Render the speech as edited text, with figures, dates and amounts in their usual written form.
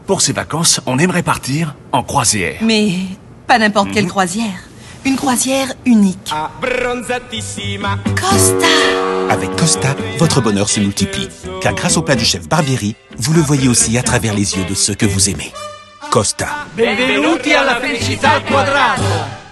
Pour ces vacances, on aimerait partir en croisière. Mais pas n'importe quelle croisière. Une croisière unique. Costa! Avec Costa, votre bonheur se multiplie. Car grâce au plat du chef Barbieri, vous le voyez aussi à travers les yeux de ceux que vous aimez. Costa. Benvenuti alla felicità al quadrato!